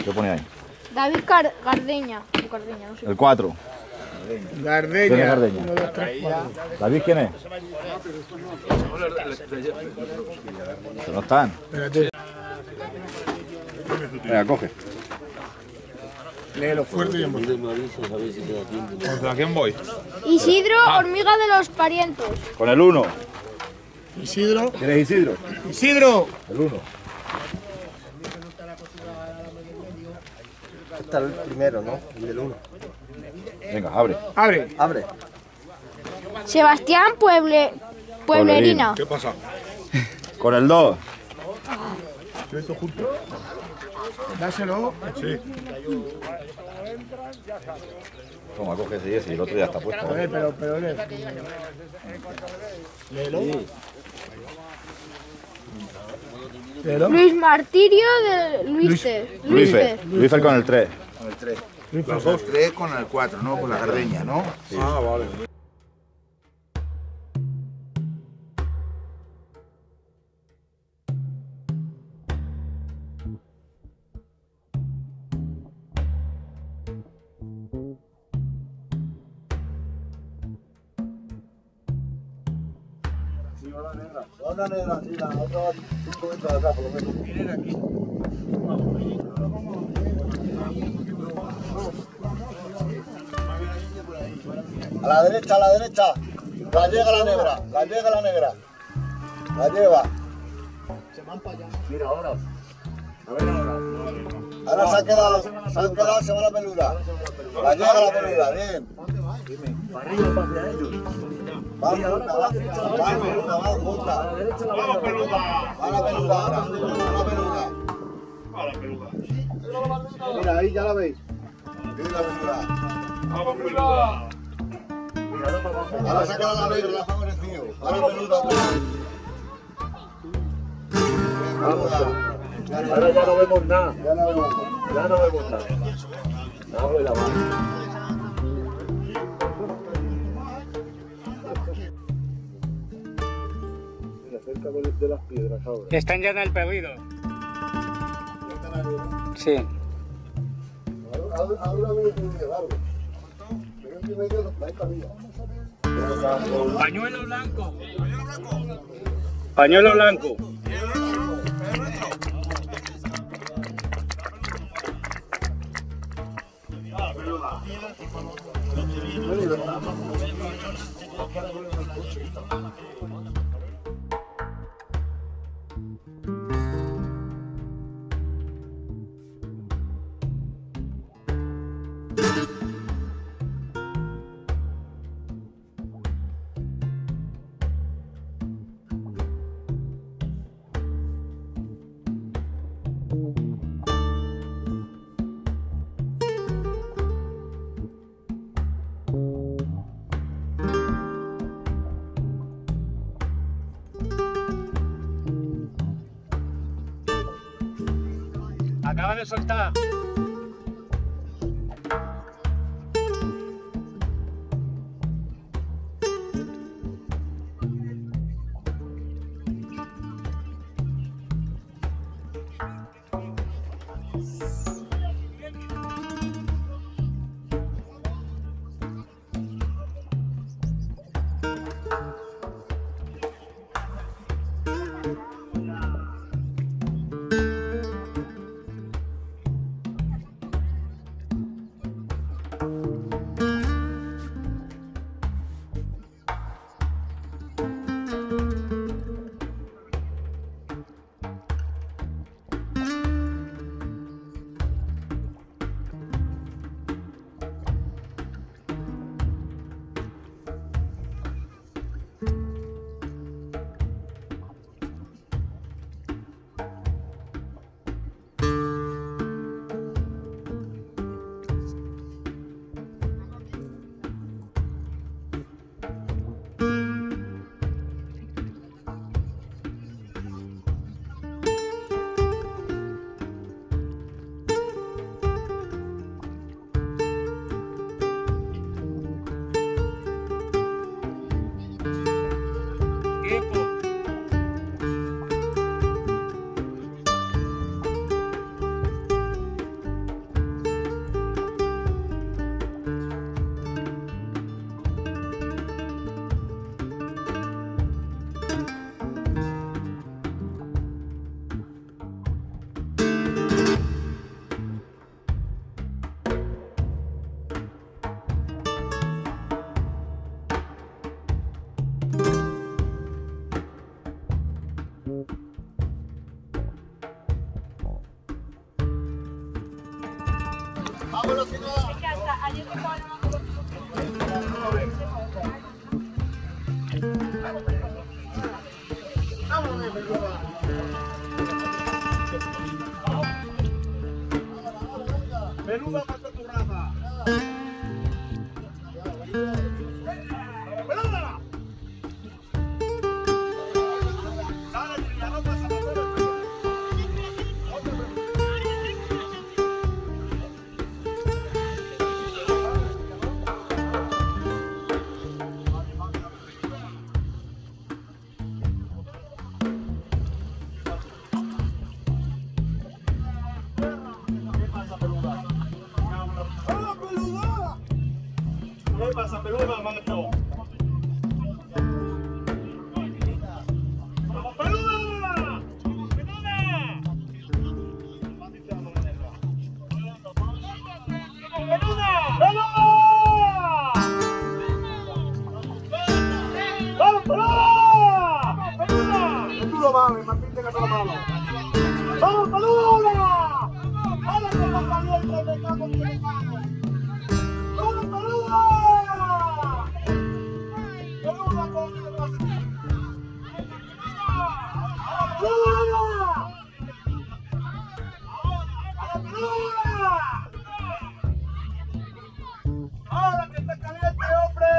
¿Qué pone ahí? David Gardeña. O Cardeña, no sé. El 4. Gardeña. ¿Quién es Gardeña? 1, 2, 3, 4. ¿David quién es? Que no están. Espérate. Venga, coge. Léelo fuerte y en voz. ¿Contra quién voy? Isidro, hormiga de los parientos. Con el 1. Isidro. ¿Quién es Isidro? Isidro. El 1. Está el primero, ¿no? El del 1. Venga, abre. Abre. Abre. Sebastián Pueblerina. ¿Qué pasa? Con el 2. Dáselo. Sí. Toma, coge ese y ese. Y el otro ya está puesto. A ver, pero lee. Léelo. Léelo. Luis Martirio de Luisfer. Luisfer con el 3. Con el 3. Los dos 3 con el 4, ¿no? Con la Gardeña, ¿no? Ah, vale. Onda negra, sí, la otra 5 metros de acá, por lo menos. Vienen aquí. A la derecha, a la derecha. Gallega la negra, gallega la negra. La lleva. Se van para allá. Mira, ahora. A ver ahora. Ahora se ha quedado, se va la peluda. Gallega la peluda, bien. Para arriba, para hacia ellos. Va junta. Vamos peluda. Va la peluda ahora. Va la peluda. Mira, ahí ya la veis. Mira la peluda. Vamos, peluda. Ahora se ha quedado la negra, la ha favorecido. Ahora peluda. Ahora ya no vemos nada. Ya no vemos nada. Vamos a la mano. Cerca de las piedras ahora. Están ya en el pedido. Sí. Ahora viene el medio largo. Pero en medio no hay camino. Pañuelo blanco. Pañuelo blanco. Acaba de soltar. Menuda para tu raza. ¡Peluda! Dale, ya no pasa nada. ¿Qué pasa, peluda, maestro? ¡Vamos, peluda! ¡Peluda! ¡Peluda! ¡Peluda! ¡Vamos, peluda! ¡Peluda! Que tú lo mames, Martín, que tú lo mames. ¡Vamos, peluda! ¡Ahora que está caliente, me cago en mi mano! ¡Vamos, peluda! ¡Peluda, peluda! ¡Ahora que está caliente, hombre!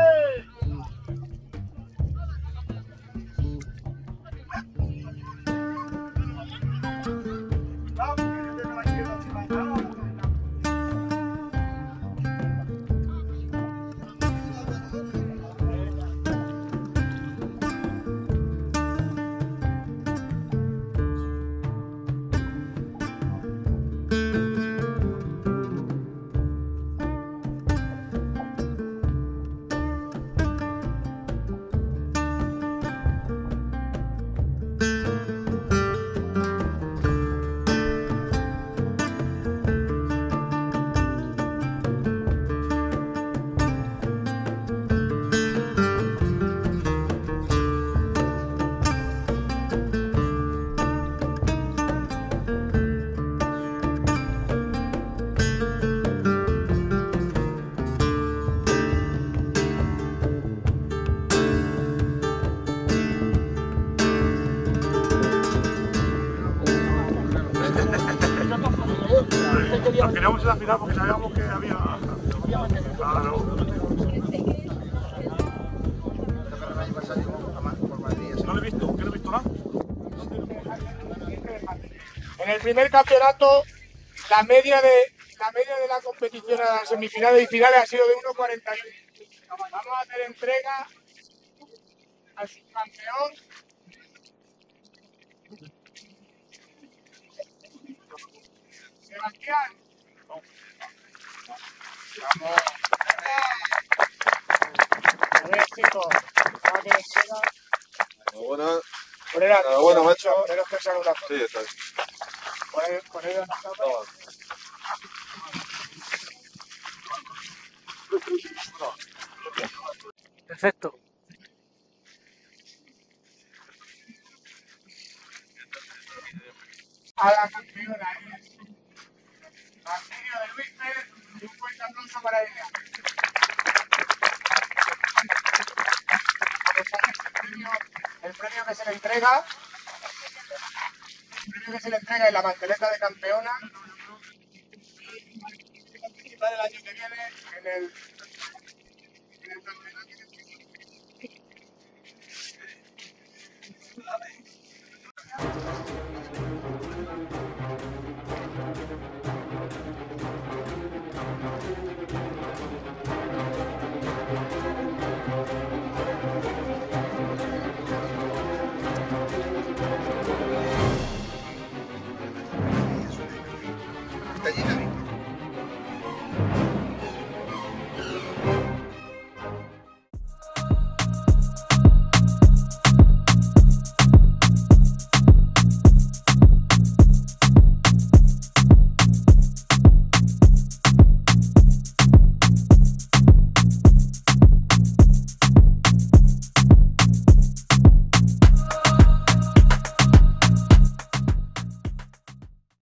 Nos queríamos en la final porque sabíamos que había... Claro. No lo he visto, ¿qué no he visto nada? En el primer campeonato, la media de la competición a las semifinales y finales ha sido de 1,41. Vamos a hacer entrega al subcampeón. Sebastián. Vamos. A ver, chicos. Buena. Enhorabuena, macho. Poneros que salga una foto. Sí, está bien. Poneros una foto. Perfecto. A la campeona es Martirio de Luis Pérez y un fuerte aplauso para ella. El premio que se le entrega es la manteleta de campeona y participar el año que viene en el